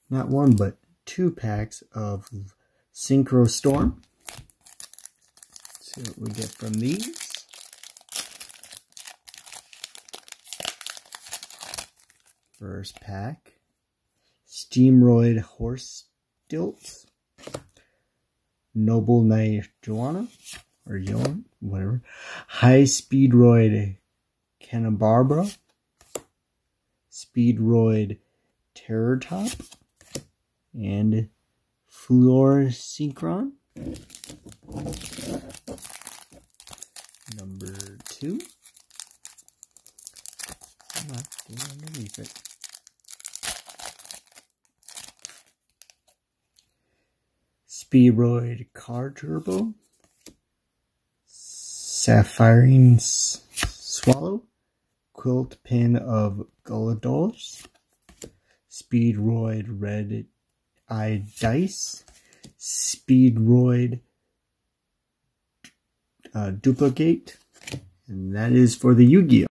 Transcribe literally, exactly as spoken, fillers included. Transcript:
not one, but two packs of Synchro Storm. Let's see what we get from these. First pack, Steamroid Horse Stilts, Noble Knight Joanna, or Joan, whatever, High Speedroid Cannabarbara, Speedroid Terror Top, and Floor Synchron. Number two. Underneath it. Speedroid Car Turbo, Sapphirine Swallow, Quilt Pin of Gulados, Speedroid Red Eye Dice, Speedroid uh, Duplicate, and that is for the Yu-Gi-Oh!